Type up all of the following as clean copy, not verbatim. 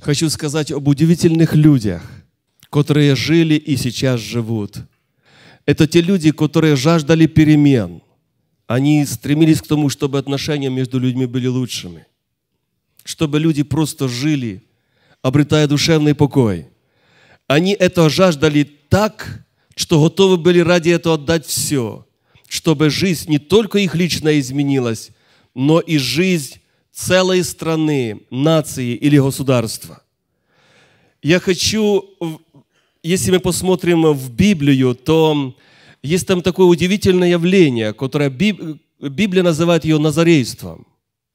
Хочу сказать об удивительных людях, которые жили и сейчас живут. Это те люди, которые жаждали перемен. Они стремились к тому, чтобы отношения между людьми были лучшими. Чтобы люди просто жили, обретая душевный покой. Они этого жаждали так, что готовы были ради этого отдать все, чтобы жизнь не только их лично изменилась, но и жизнь целой страны, нации или государства. Я хочу, если мы посмотрим в Библию, то есть там такое удивительное явление, которое Библия называет ее назарейством.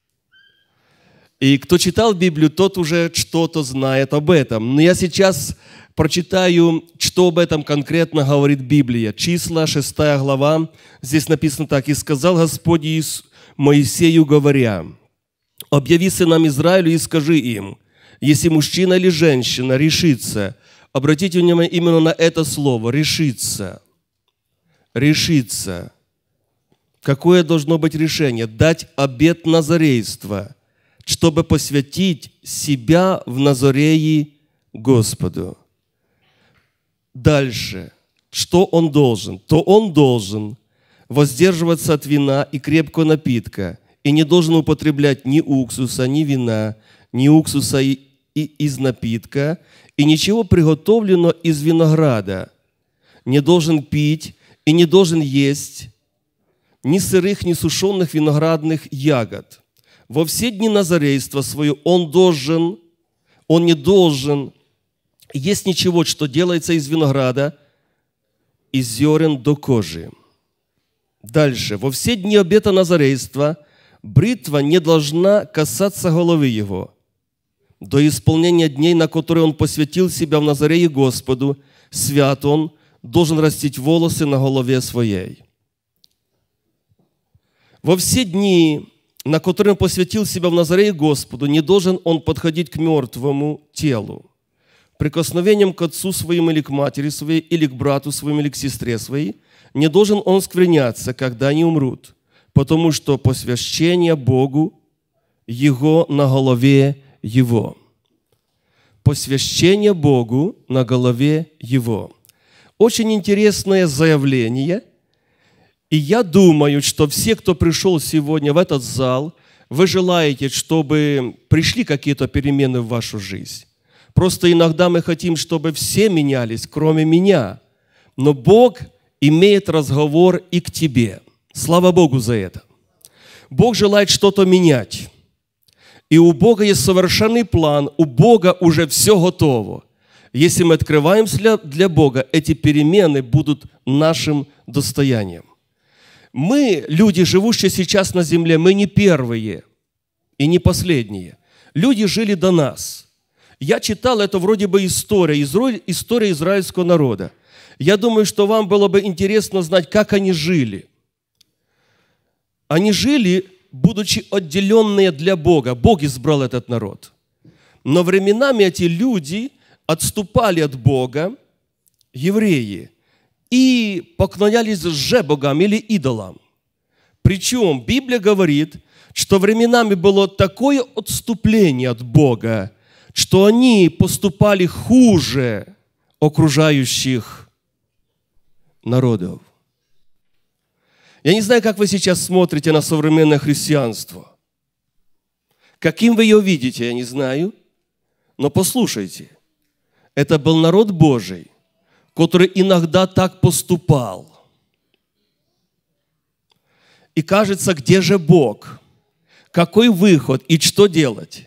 И кто читал Библию, тот уже что-то знает об этом. Но я сейчас прочитаю, что об этом конкретно говорит Библия. Числа, 6 глава. Здесь написано так. «И сказал Господь Моисею, говоря, объяви сынам Израилю и скажи им, если мужчина или женщина решится», обратите внимание именно на это слово, решится. Решится. Какое должно быть решение? Дать обет назарейства, чтобы посвятить себя в назареи Господу. Дальше. Что он должен? То он должен воздерживаться от вина и крепкого напитка, и не должен употреблять ни уксуса, ни вина, ни уксуса и из напитка, и ничего приготовленного из винограда. Не должен пить и не должен есть ни сырых, ни сушеных виноградных ягод. Во все дни назарейства свое он не должен есть ничего, что делается из винограда, из зерен до кожи. Дальше. Во все дни обета назарейства бритва не должна касаться головы его. До исполнения дней, на которые он посвятил себя в назарее Господу, свят он, должен растить волосы на голове своей. Во все дни, на которые он посвятил себя в назарее Господу, не должен он подходить к мертвому телу. Прикосновением к отцу своему или к матери своей, или к брату своему, или к сестре своей, не должен он скверняться, когда они умрут, потому что посвящение Богу его на голове его. Посвящение Богу на голове его. Очень интересное заявление. И я думаю, что все, кто пришел сегодня в этот зал, вы желаете, чтобы пришли какие-то перемены в вашу жизнь. Просто иногда мы хотим, чтобы все менялись, кроме меня. Но Бог имеет разговор и к тебе. Слава Богу за это. Бог желает что-то менять. И у Бога есть совершенный план, у Бога уже все готово. Если мы открываемся для Бога, эти перемены будут нашим достоянием. Мы, люди, живущие сейчас на земле, мы не первые и не последние. Люди жили до нас. Я читал, это вроде бы история израильского народа. Я думаю, что вам было бы интересно знать, как они жили. Они жили, будучи отделенные для Бога. Бог избрал этот народ. Но временами эти люди отступали от Бога, евреи, и поклонялись лжебогам или идолам. Причем Библия говорит, что временами было такое отступление от Бога, что они поступали хуже окружающих народов. Я не знаю, как вы сейчас смотрите на современное христианство. Каким вы ее видите, я не знаю. Но послушайте, это был народ Божий, который иногда так поступал. И кажется, где же Бог? Какой выход и что делать?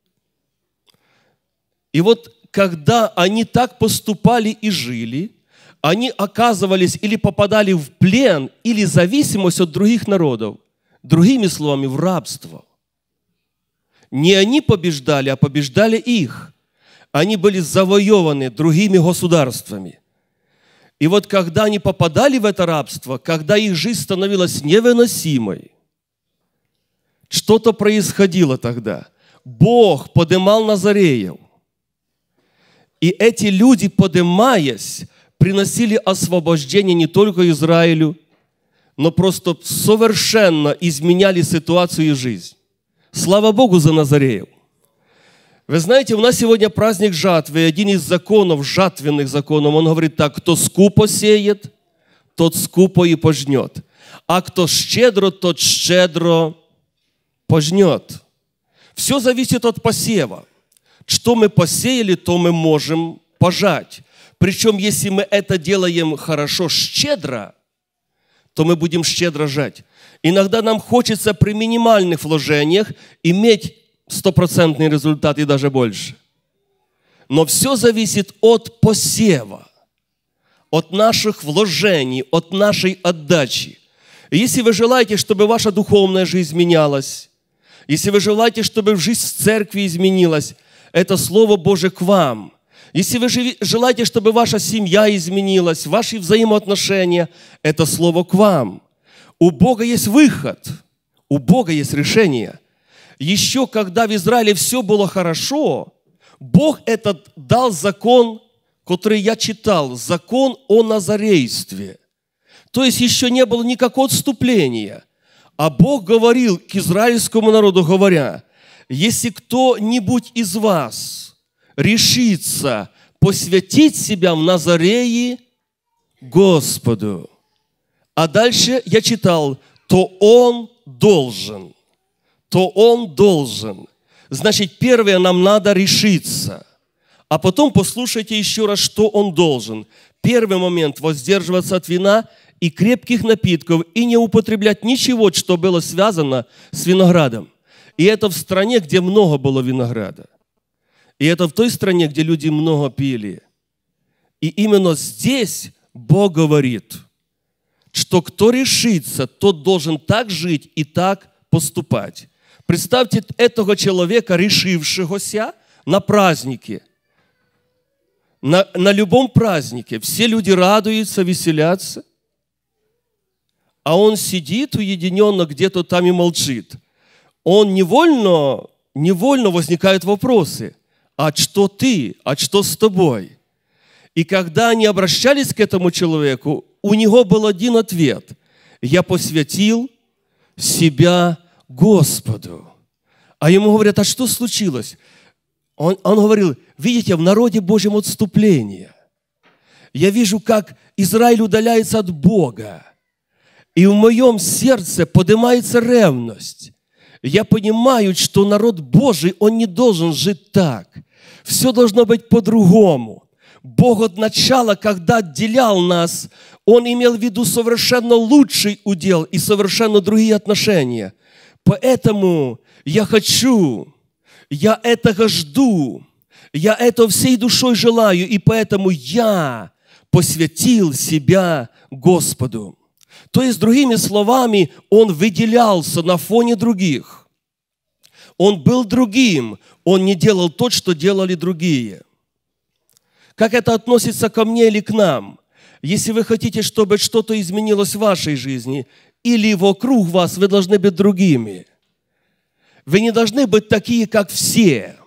И вот когда они так поступали и жили, они оказывались или попадали в плен, или зависимость от других народов. Другими словами, в рабство. Не они побеждали, а побеждали их. Они были завоеваны другими государствами. И вот когда они попадали в это рабство, когда их жизнь становилась невыносимой, что-то происходило тогда. Бог поднимал назареев. И эти люди, поднимаясь, приносили освобождение не только Израилю, но просто совершенно изменяли ситуацию и жизнь. Слава Богу за назареев. Вы знаете, у нас сегодня праздник жатвы, и один из законов, жатвенных законов, он говорит так: кто скупо сеет, тот скупо и пожнет, а кто щедро, тот щедро пожнет. Все зависит от посева. Что мы посеяли, то мы можем пожать. Причем, если мы это делаем хорошо, щедро, то мы будем щедро жать. Иногда нам хочется при минимальных вложениях иметь 100% результат и даже больше. Но все зависит от посева, от наших вложений, от нашей отдачи. И если вы желаете, чтобы ваша духовная жизнь менялась, если вы желаете, чтобы жизнь в церкви изменилась, это Слово Божие к вам. Если вы желаете, чтобы ваша семья изменилась, ваши взаимоотношения, это Слово к вам. У Бога есть выход, у Бога есть решение. Еще когда в Израиле все было хорошо, Бог этот дал закон, который я читал, закон о назарействе. То есть еще не было никакого отступления. А Бог говорил к израильскому народу, говоря: если кто-нибудь из вас решится посвятить себя в Назарее Господу, а дальше я читал, то он должен. Значит, первое, нам надо решиться. А потом послушайте еще раз, что он должен. Первый момент – воздерживаться от вина и крепких напитков и не употреблять ничего, что было связано с виноградом. И это в стране, где много было винограда. И это в той стране, где люди много пили. И именно здесь Бог говорит, что кто решится, тот должен так жить и так поступать. Представьте этого человека, решившегося на празднике, на любом празднике. Все люди радуются, веселятся, а он сидит уединенно где-то там и молчит. Он невольно возникают вопросы. А что ты? А что с тобой? И когда они обращались к этому человеку, у него был один ответ. Я посвятил себя Господу. А ему говорят, а что случилось? Он говорил, видите, в народе Божьем отступление. Я вижу, как Израиль удаляется от Бога. И в моем сердце поднимается ревность. Я понимаю, что народ Божий, он не должен жить так. Все должно быть по-другому. Бог от начала, когда отделял нас, Он имел в виду совершенно лучший удел и совершенно другие отношения. Поэтому я этого жду, я этого всей душой желаю, и поэтому я посвятил себя Господу. То есть, другими словами, он выделялся на фоне других. Он был другим, он не делал то, что делали другие. Как это относится ко мне или к нам? Если вы хотите, чтобы что-то изменилось в вашей жизни или вокруг вас, вы должны быть другими. Вы не должны быть такие, как все.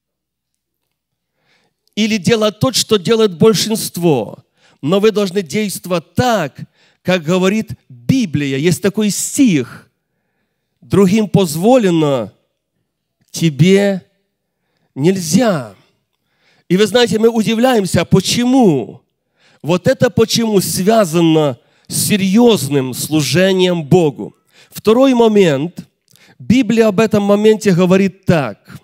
Или делать то, что делает большинство. Но вы должны действовать так, как говорит Библия. Есть такой стих. Другим позволено, тебе нельзя. И вы знаете, мы удивляемся, почему? Вот это почему связано с серьезным служением Богу. Второй момент. Библия об этом моменте говорит так.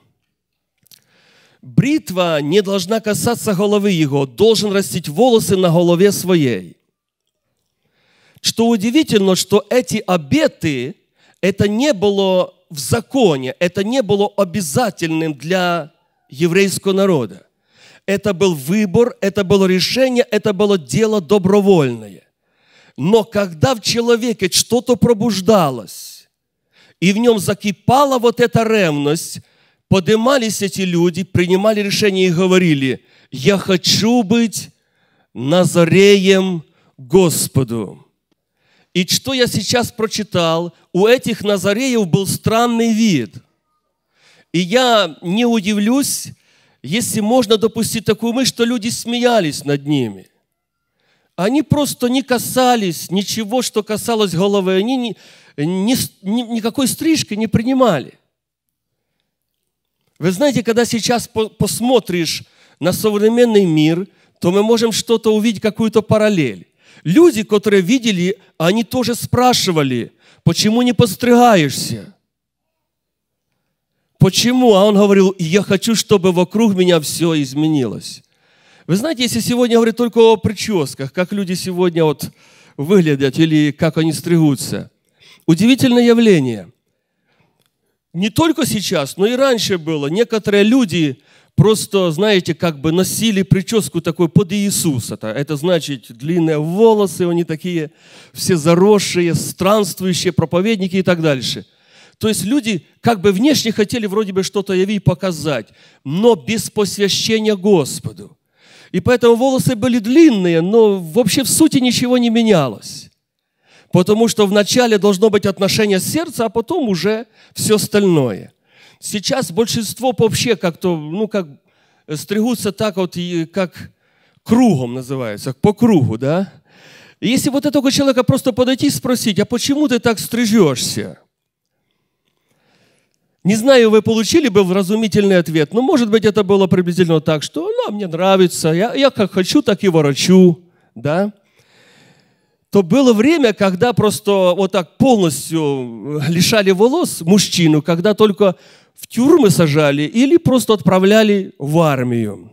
Бритва не должна касаться головы его, должен растить волосы на голове своей. Что удивительно, что эти обеты, это не было в законе, это не было обязательным для еврейского народа. Это был выбор, это было решение, это было дело добровольное. Но когда в человеке что-то пробуждалось, и в нем закипала вот эта ревность, поднимались эти люди, принимали решение и говорили, я хочу быть Назареем Господу. И что я сейчас прочитал, у этих Назареев был странный вид. И я не удивлюсь, если можно допустить такую мысль, что люди смеялись над ними. Они просто не касались ничего, что касалось головы. Они никакой стрижки не принимали. Вы знаете, когда сейчас посмотришь на современный мир, то мы можем что-то увидеть, какую-то параллель. Люди, которые видели, они тоже спрашивали, почему не постригаешься? Почему? А он говорил, я хочу, чтобы вокруг меня все изменилось. Вы знаете, если сегодня говорить только о прическах, как люди сегодня вот выглядят или как они стригутся, удивительное явление. Не только сейчас, но и раньше было. Некоторые люди просто, знаете, как бы носили прическу такой под Иисуса. Это значит длинные волосы, они такие все заросшие, странствующие, проповедники и так дальше. То есть люди как бы внешне хотели вроде бы что-то явить, показать, но без посвящения Господу. И поэтому волосы были длинные, но вообще в сути ничего не менялось. Потому что вначале должно быть отношение сердца, а потом уже все остальное. Сейчас большинство вообще как-то, как стригутся так вот, как кругом называется, по кругу, да? И если вот этого человека просто подойти и спросить, а почему ты так стрижешься? Не знаю, вы получили бы вразумительный ответ, но, может быть, это было приблизительно так, что мне нравится, я как хочу, так и ворочу, да? То было время, когда просто вот так полностью лишали волос мужчину, когда только в тюрьмы сажали или просто отправляли в армию.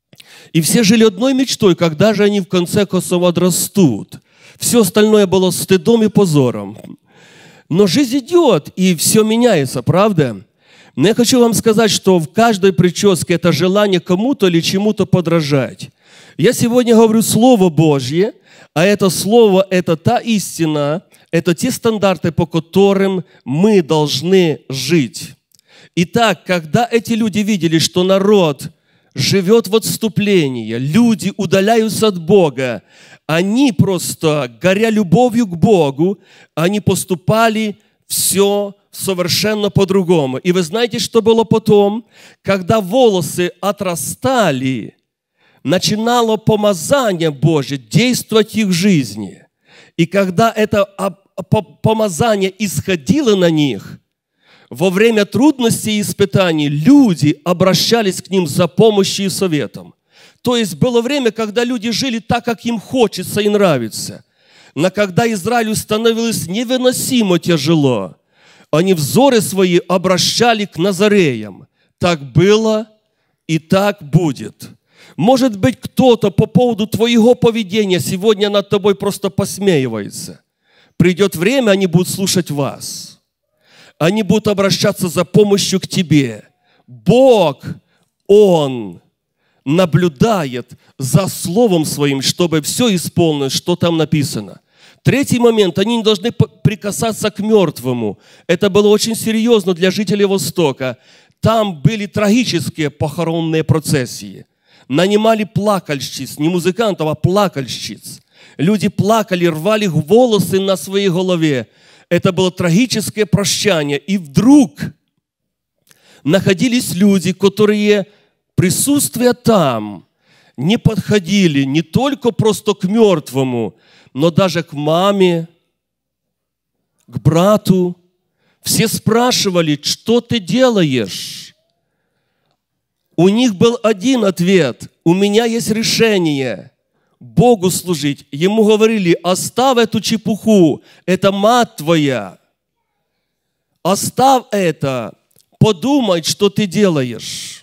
И все жили одной мечтой, когда же они в конце концов отрастут. Все остальное было стыдом и позором. Но жизнь идет, и все меняется, правда? Но я хочу вам сказать, что в каждой прическе это желание кому-то или чему-то подражать. Я сегодня говорю Слово Божье, а это Слово – это та истина, это те стандарты, по которым мы должны жить. Итак, когда эти люди видели, что народ живет в отступлении, люди удаляются от Бога, они просто, горя любовью к Богу, они поступали все совершенно по-другому. И вы знаете, что было потом? Когда волосы отрастали, начинало помазание Божье действовать в их жизни. И когда это помазание исходило на них, во время трудностей и испытаний люди обращались к ним за помощью и советом. То есть было время, когда люди жили так, как им хочется и нравится. Но когда Израилю становилось невыносимо тяжело, они взоры свои обращали к Назареям. Так было и так будет. Может быть, кто-то по поводу твоего поведения сегодня над тобой просто посмеивается. Придет время, они будут слушать вас. Они будут обращаться за помощью к тебе. Бог, Он наблюдает за Словом Своим, чтобы все исполнилось, что там написано. Третий момент. Они не должны прикасаться к мертвому. Это было очень серьезно для жителей Востока. Там были трагические похоронные процессии. Нанимали плакальщиц, не музыкантов, а плакальщиц. Люди плакали, рвали волосы на своей голове. Это было трагическое прощание. И вдруг находились люди, которые, присутствуя там, не подходили не только просто к мертвому, но даже к маме, к брату. Все спрашивали, что ты делаешь? У них был один ответ. У меня есть решение Богу служить. Ему говорили, оставь эту чепуху, это мать твоя. Оставь это, подумай, что ты делаешь.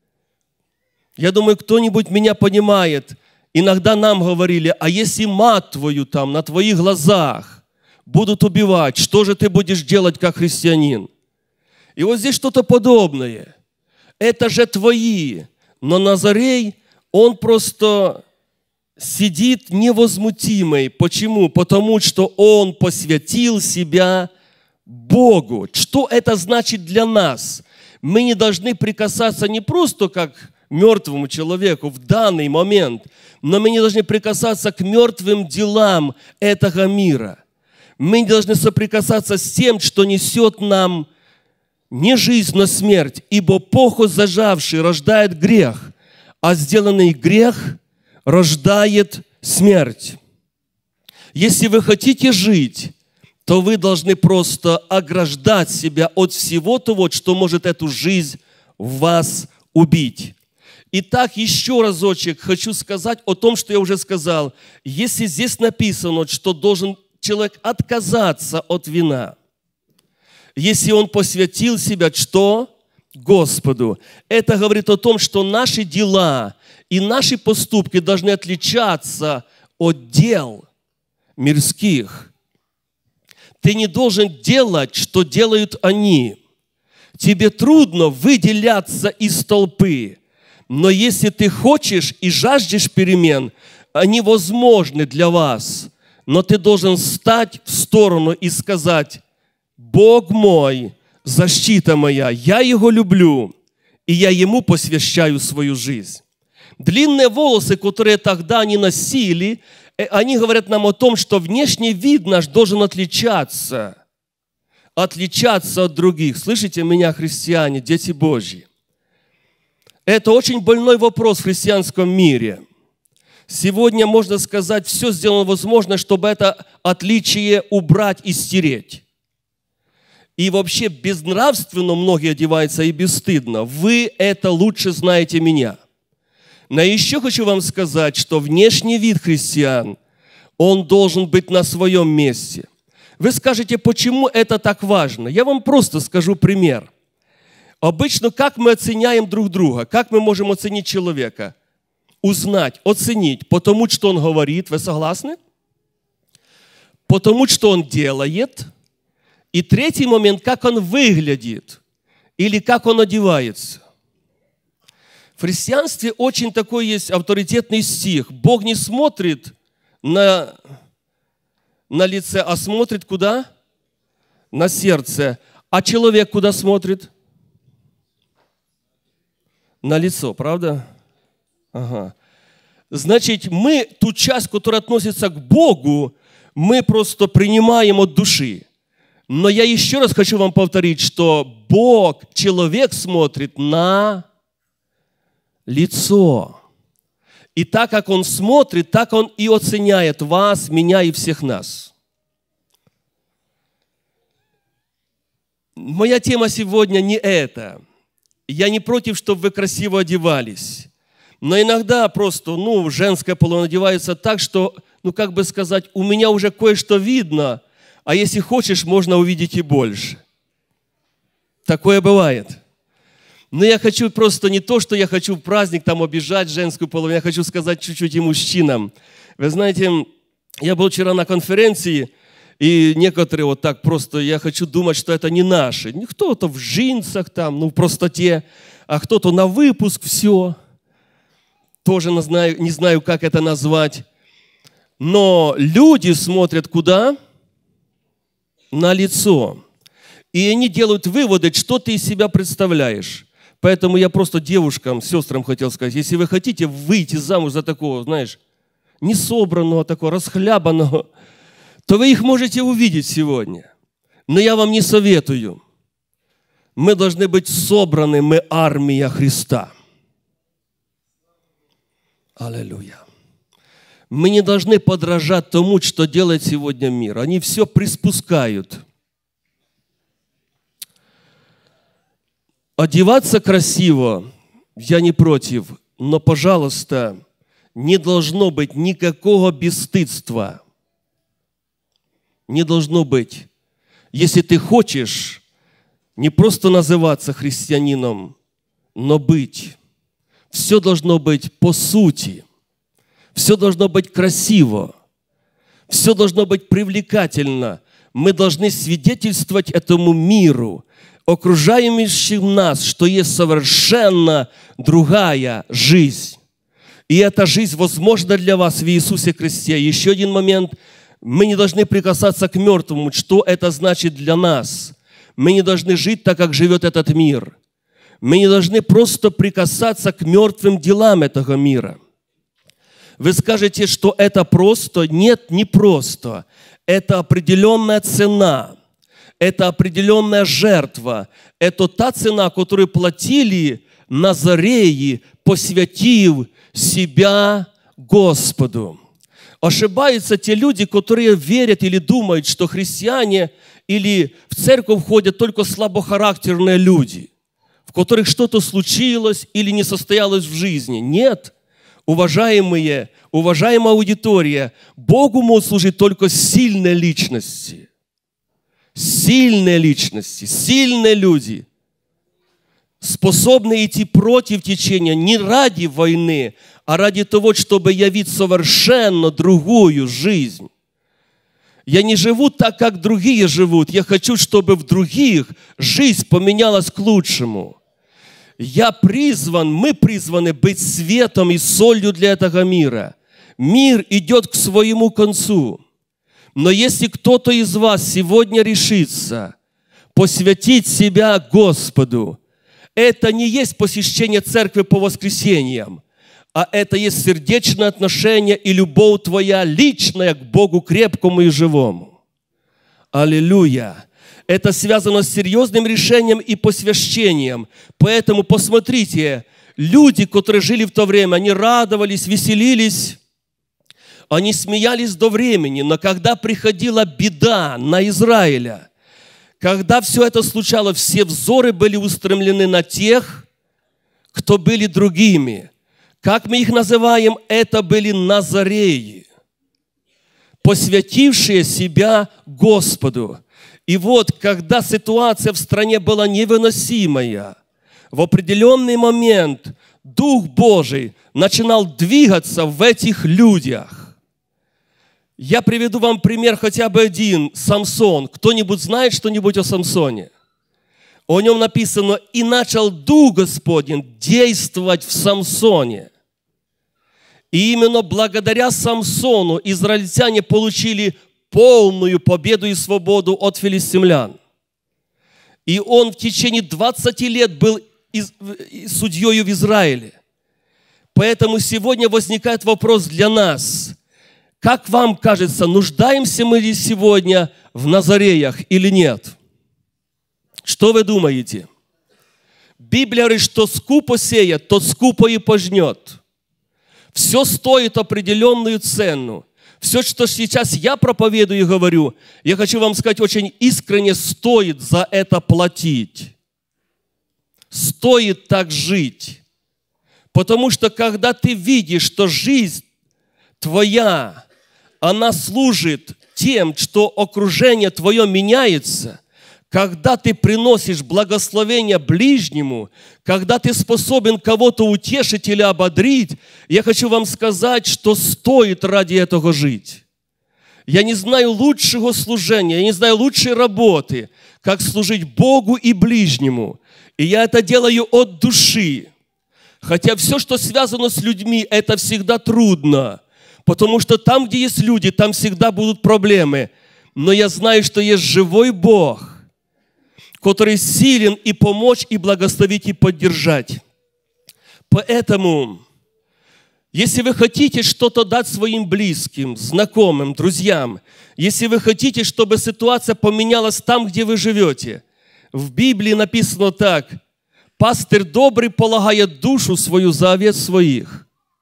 Я думаю, кто-нибудь меня понимает. Иногда нам говорили, а если мать твою там на твоих глазах будут убивать, что же ты будешь делать как христианин? И вот здесь что-то подобное. Это же твои. Но Назарей, он просто сидит невозмутимый. Почему? Потому что он посвятил себя Богу. Что это значит для нас? Мы не должны прикасаться не просто как мертвому человеку в данный момент, но мы не должны прикасаться к мертвым делам этого мира. Мы не должны соприкасаться с тем, что несет нам не жизнь, но смерть, ибо похоть зажавший рождает грех, а сделанный грех рождает смерть. Если вы хотите жить, то вы должны просто ограждать себя от всего того, что может эту жизнь вас убить. Итак, еще разочек хочу сказать о том, что я уже сказал. Если здесь написано, что должен человек отказаться от вина, если он посвятил себя что? Господу. Это говорит о том, что наши дела и наши поступки должны отличаться от дел мирских. Ты не должен делать, что делают они. Тебе трудно выделяться из толпы. Но если ты хочешь и жаждешь перемен, они возможны для вас. Но ты должен встать в сторону и сказать: Бог мой, защита моя, я Его люблю, и я Ему посвящаю свою жизнь. Длинные волосы, которые тогда они носили, они говорят нам о том, что внешний вид наш должен отличаться от других. Слышите меня, христиане, дети Божьи? Это очень больной вопрос в христианском мире. Сегодня, можно сказать, все сделано возможно, чтобы это отличие убрать и стереть. И вообще безнравственно многие одеваются и бесстыдно. Вы это лучше знаете меня. Но еще хочу вам сказать, что внешний вид христиан, он должен быть на своем месте. Вы скажете, почему это так важно? Я вам просто скажу пример. Обычно как мы оценяем друг друга? Как мы можем оценить человека? Узнать, оценить, потому что он говорит. Вы согласны? Потому что он делает. И третий момент, как он выглядит. Или как он одевается. В христианстве очень такой есть авторитетный стих. Бог не смотрит на лице, а смотрит куда? На сердце. А человек куда смотрит? На лицо, правда? Ага. Значит, мы ту часть, которая относится к Богу, мы просто принимаем от души. Но я еще раз хочу вам повторить, что Бог, человек смотрит на лицо. И так как Он смотрит, так Он и оценяет вас, меня и всех нас. Моя тема сегодня не это. Я не против, чтобы вы красиво одевались. Но иногда просто, женская половина одевается так, что, как бы сказать, у меня уже кое-что видно, а если хочешь, можно увидеть и больше. Такое бывает. Но я хочу просто не то, что я хочу в праздник там обижать женскую половину, я хочу сказать чуть-чуть и мужчинам. Вы знаете, я был вчера на конференции, и некоторые вот так просто, я хочу думать, что это не наши. Кто-то в джинсах там, в простоте, а кто-то на выпуск все. Тоже не знаю, как это назвать. Но люди смотрят куда? На лицо. И они делают выводы, что ты из себя представляешь. Поэтому я просто девушкам, сестрам хотел сказать, если вы хотите выйти замуж за такого, несобранного, такого расхлябанного, то вы их можете увидеть сегодня. Но я вам не советую. Мы должны быть собраны, мы армия Христа. Аллилуйя. Мы не должны подражать тому, что делает сегодня мир. Они все приспускают. Одеваться красиво я не против, но, пожалуйста, не должно быть никакого бесстыдства. Не должно быть. Если ты хочешь не просто называться христианином, но быть. Все должно быть по сути. Все должно быть красиво. Все должно быть привлекательно. Мы должны свидетельствовать этому миру, окружающим нас, что есть совершенно другая жизнь. И эта жизнь возможна для вас в Иисусе Христе. Еще один момент. Мы не должны прикасаться к мертвому. Что это значит для нас? Мы не должны жить так, как живет этот мир. Мы не должны просто прикасаться к мертвым делам этого мира. Вы скажете, что это просто? Нет, не просто. Это определенная цена. Это определенная жертва. Это та цена, которую платили назареи, посвятив себя Господу. Ошибаются те люди, которые верят или думают, что христиане или в церковь ходят только слабохарактерные люди. В которых что-то случилось или не состоялось в жизни. Нет, уважаемая аудитория, Богу могут служить только сильные личности. Сильные личности, сильные люди, способные идти против течения не ради войны, а ради того, чтобы явить совершенно другую жизнь. Я не живу так, как другие живут. Я хочу, чтобы в других жизнь поменялась к лучшему. Мы призваны быть светом и солью для этого мира. Мир идет к своему концу. Но если кто-то из вас сегодня решится посвятить себя Господу, это не есть посещение церкви по воскресеньям, а это есть сердечное отношение и любовь твоя личная к Богу крепкому и живому. Аллилуйя! Это связано с серьезным решением и посвящением. Поэтому посмотрите, люди, которые жили в то время, они радовались, веселились, они смеялись до времени, но когда приходила беда на Израиля, когда все это случалось, все взоры были устремлены на тех, кто были другими. Как мы их называем? Это были назареи, посвятившие себя Господу. И вот, когда ситуация в стране была невыносимая, в определенный момент Дух Божий начинал двигаться в этих людях. Я приведу вам пример хотя бы один. Самсон. Кто-нибудь знает что-нибудь о Самсоне? О нем написано: «И начал Дух Господень действовать в Самсоне». И именно благодаря Самсону израильтяне получили полную победу и свободу от филистимлян. И он в течение 20 лет был судьей в Израиле. Поэтому сегодня возникает вопрос для нас. Как вам кажется, нуждаемся мы ли сегодня в назареях или нет? Что вы думаете? Библия говорит, что скупо сеет, тот скупо и пожнет. Все стоит определенную цену. Все, что сейчас я проповедую и говорю, я хочу вам сказать, очень искренне стоит за это платить. Стоит так жить. Потому что когда ты видишь, что жизнь твоя, она служит тем, что окружение твое меняется, когда ты приносишь благословение ближнему, когда ты способен кого-то утешить или ободрить, я хочу вам сказать, что стоит ради этого жить. Я не знаю лучшего служения, я не знаю лучшей работы, как служить Богу и ближнему. И я это делаю от души. Хотя все, что связано с людьми, это всегда трудно. Потому что там, где есть люди, там всегда будут проблемы. Но я знаю, что есть живой Бог, который силен и помочь, и благословить, и поддержать. Поэтому, если вы хотите что-то дать своим близким, знакомым, друзьям, если вы хотите, чтобы ситуация поменялась там, где вы живете, в Библии написано так: «Пастырь добрый полагает душу свою за овец своих».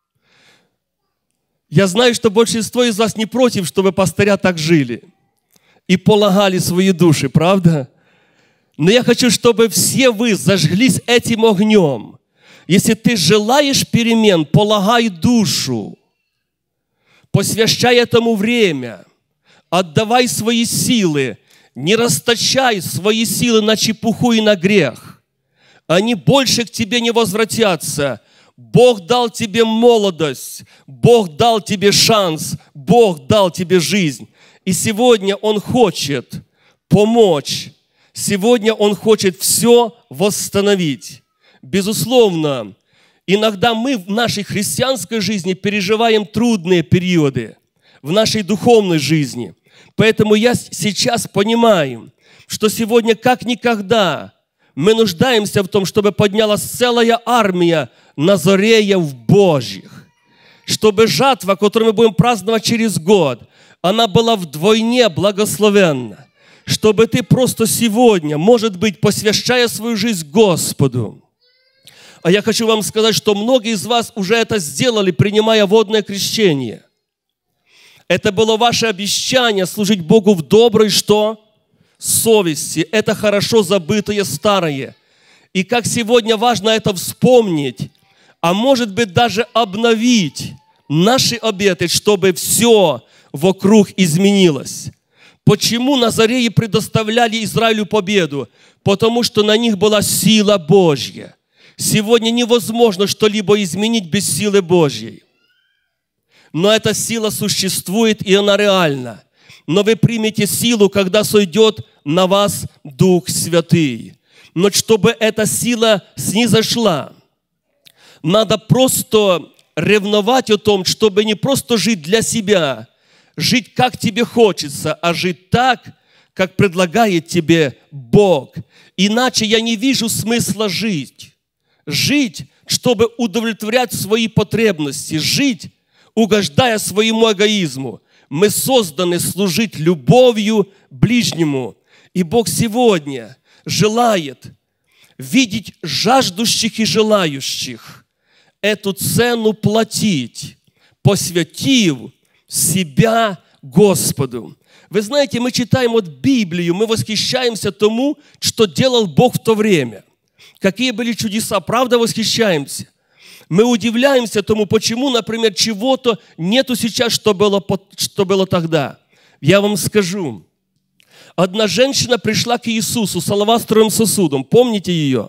Я знаю, что большинство из вас не против, чтобы пастыря так жили и полагали свои души, правда? Но я хочу, чтобы все вы зажглись этим огнем. Если ты желаешь перемен, полагай душу, посвящай этому время, отдавай свои силы, не расточай свои силы на чепуху и на грех. Они больше к тебе не возвратятся. Бог дал тебе молодость, Бог дал тебе шанс, Бог дал тебе жизнь. И сегодня Он хочет помочь. Сегодня Он хочет все восстановить. Безусловно, иногда мы в нашей христианской жизни переживаем трудные периоды, в нашей духовной жизни. Поэтому я сейчас понимаю, что сегодня как никогда мы нуждаемся в том, чтобы поднялась целая армия назареев Божьих. Чтобы жатва, которую мы будем праздновать через год, она была вдвойне благословенна. Чтобы ты просто сегодня, может быть, посвящая свою жизнь Господу. А я хочу вам сказать, что многие из вас уже это сделали, принимая водное крещение. Это было ваше обещание служить Богу в доброй, что? Совести. Это хорошо забытое старое. И как сегодня важно это вспомнить, а может быть даже обновить наши обеты, чтобы все вокруг изменилось. Почему назареи предоставляли Израилю победу? Потому что на них была сила Божья. Сегодня невозможно что-либо изменить без силы Божьей. Но эта сила существует, и она реальна. Но вы примете силу, когда сойдет на вас Дух Святый. Но чтобы эта сила снизошла, надо просто ревновать о том, чтобы не просто жить для себя, жить как тебе хочется, а жить так, как предлагает тебе Бог. Иначе я не вижу смысла жить. Жить, чтобы удовлетворять свои потребности, жить, угождая своему эгоизму. Мы созданы служить любовью ближнему. И Бог сегодня желает видеть жаждущих и желающих эту цену платить, посвятив себя Господу. Вы знаете, мы читаем вот Библию, мы восхищаемся тому, что делал Бог в то время. Какие были чудеса, правда восхищаемся. Мы удивляемся тому, почему, например, чего-то нету сейчас, что было тогда. Я вам скажу. Одна женщина пришла к Иисусу с алавастровым сосудом. Помните ее?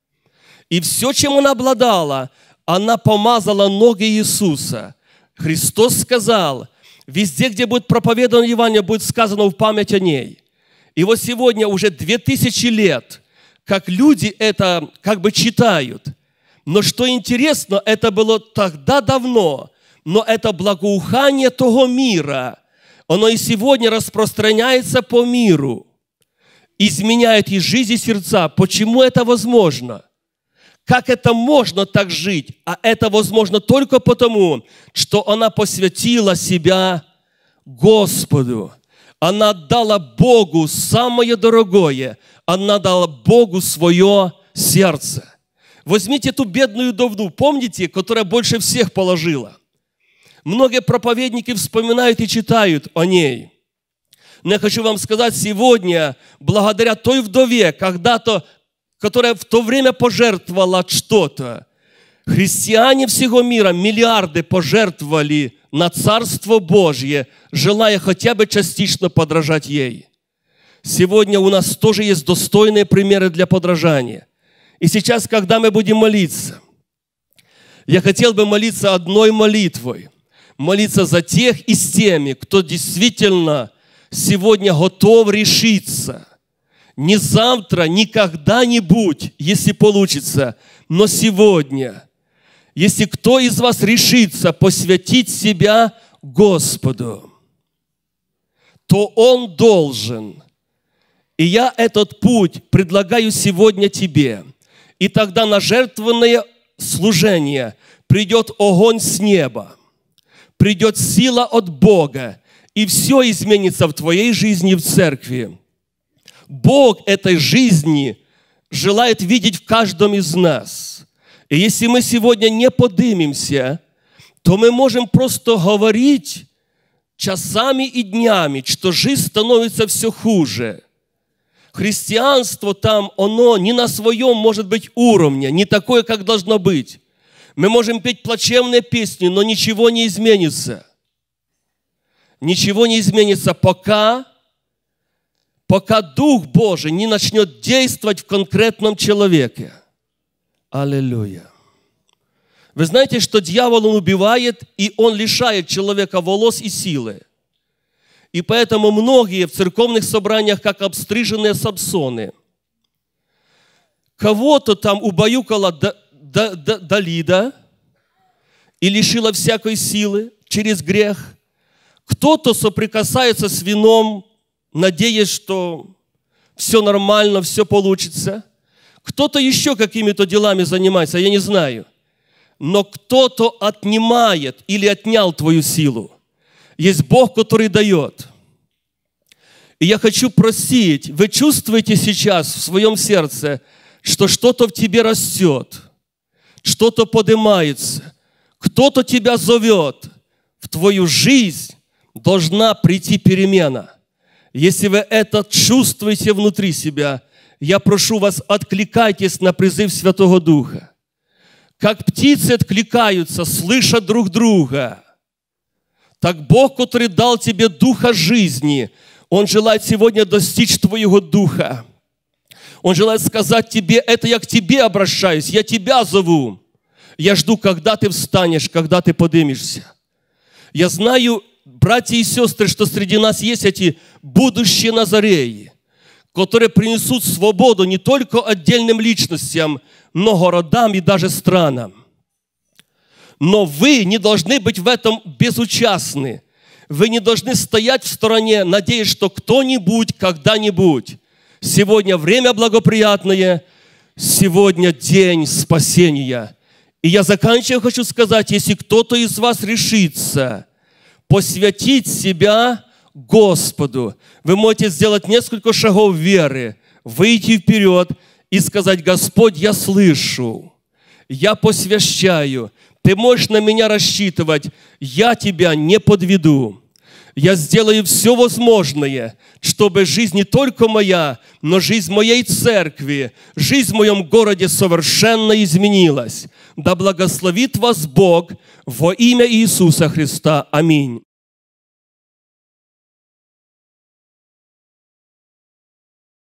И все, чем она обладала, она помазала ноги Иисуса. Христос сказал, везде, где будет проповедано Евангелие, будет сказано в память о ней. И вот сегодня уже 2000 лет, как люди это как бы читают. Но что интересно, это было тогда давно, но это благоухание того мира, оно и сегодня распространяется по миру, изменяет и жизнь, и сердца. Почему это возможно? Как это можно так жить? А это возможно только потому, что она посвятила себя Господу. Она отдала Богу самое дорогое. Она дала Богу свое сердце. Возьмите ту бедную вдову, помните, которая больше всех положила. Многие проповедники вспоминают и читают о ней. Но я хочу вам сказать, сегодня, благодаря той вдове, когда-то, которая в то время пожертвовала что-то, христиане всего мира миллиарды пожертвовали на Царство Божье, желая хотя бы частично подражать ей. Сегодня у нас тоже есть достойные примеры для подражания. И сейчас, когда мы будем молиться, я хотел бы молиться одной молитвой. Молиться за тех и с теми, кто действительно сегодня готов решиться. Не завтра, не когда-нибудь, если получится, но сегодня. Если кто из вас решится посвятить себя Господу, то он должен. И я этот путь предлагаю сегодня тебе. И тогда на жертвенное служение придет огонь с неба, придет сила от Бога, и все изменится в твоей жизни в церкви. Бог этой жизни желает видеть в каждом из нас. И если мы сегодня не поднимемся, то мы можем просто говорить часами и днями, что жизнь становится все хуже. Христианство там, оно не на своем, может быть, уровне, не такое, как должно быть. Мы можем петь плачевные песни, но ничего не изменится. Ничего не изменится, пока Дух Божий не начнет действовать в конкретном человеке. Аллилуйя. Вы знаете, что дьявол, он убивает, и он лишает человека волос и силы. И поэтому многие в церковных собраниях, как обстриженные самсоны, кого-то там убаюкала Далида и лишила всякой силы через грех. Кто-то соприкасается с вином, надеясь, что все нормально, все получится. Кто-то еще какими-то делами занимается, я не знаю. Но кто-то отнимает или отнял твою силу. Есть Бог, который дает. И я хочу просить, вы чувствуете сейчас в своем сердце, что что-то в тебе растет, что-то поднимается, кто-то тебя зовет, в твою жизнь должна прийти перемена. Если вы это чувствуете внутри себя, я прошу вас, откликайтесь на призыв Святого Духа. Как птицы откликаются, слыша друг друга, так Бог, который дал тебе духа жизни, Он желает сегодня достичь твоего духа. Он желает сказать тебе, это я к тебе обращаюсь, я тебя зову. Я жду, когда ты встанешь, когда ты поднимешься. Я знаю, братья и сестры, что среди нас есть эти будущие Назареи, которые принесут свободу не только отдельным личностям, но городам и даже странам. Но вы не должны быть в этом безучастны. Вы не должны стоять в стороне, надеясь, что кто-нибудь, когда-нибудь. Сегодня время благоприятное, сегодня день спасения. И я заканчиваю, хочу сказать, если кто-то из вас решится посвятить себя Господу, вы можете сделать несколько шагов веры, выйти вперед и сказать: Господь, я слышу, я посвящаю, ты можешь на меня рассчитывать, я тебя не подведу. Я сделаю все возможное, чтобы жизнь не только моя, но жизнь моей церкви, жизнь в моем городе совершенно изменилась. Да благословит вас Бог во имя Иисуса Христа. Аминь.